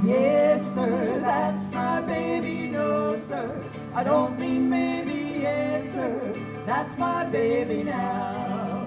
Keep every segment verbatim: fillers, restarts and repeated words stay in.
Yes, sir, that's my baby. No, sir, I don't mean maybe. Yes, sir, that's my baby now.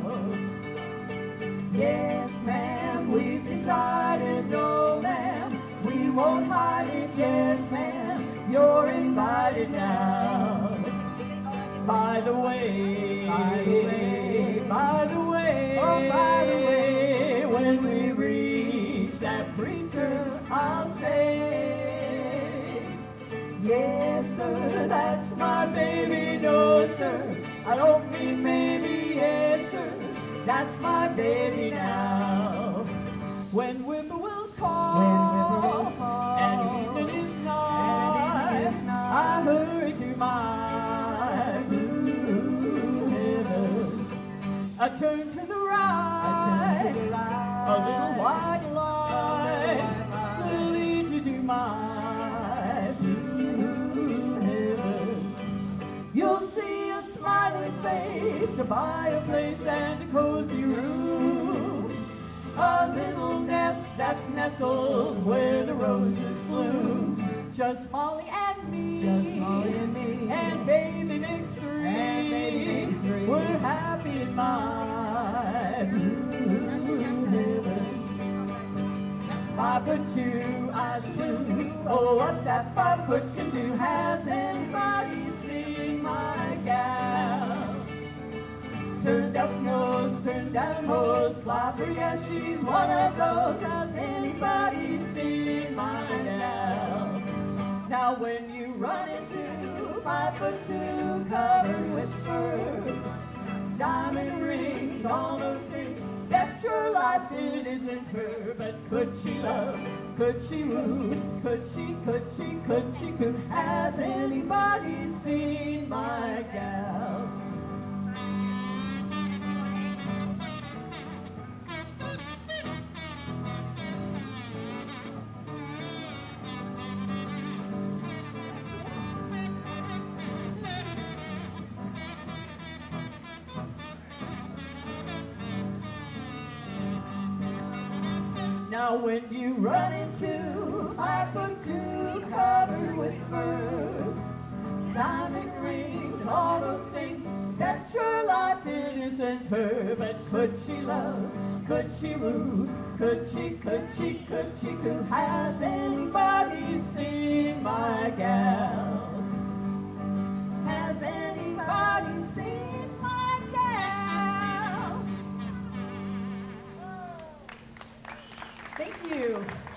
Yes, ma'am, we've decided. No, ma'am, we won't hide it. Yes, ma'am, you're invited now. By the way, by the way, by the way, oh, by the way, when we reach that preacher, I'll say, yes, sir, that's my baby. No, sir, I don't mean maybe. Yes, sir, that's my baby now. When whippoorwills call, when whippoorwills call, and evening is nigh, and evening is nigh, I hurry to my blue heaven. I turn to the right, I turn to the right, a little white light will lead you to my blue heaven. You'll see a smiling face, a fireplace, and a cozy room. A little nest that's nestled where the roses bloom. Just Molly and me, just Molly and me, and baby makes three. And baby makes three. We're happy in my blue heaven. Five foot two, eyes blue. Oh, what that five foot can do. Has anybody seen my gal? Turned up nose, turned down hose, flapper, yes, she's one of those. Has anybody seen my gal? Now when you run into five foot two, covered with fur, diamond rings, all those things, bet your life it isn't her. But could she love, could she woo, could she, could she, could she coo? Has anybody seen my gal? Now when you run into five foot two, covered with fur, diamond rings, and all those things, bet your life it isn't her. But could she love, could she woo, could she, could she, could she coo? Has anybody seen my gal? Has anybody seen my gal? Thank you.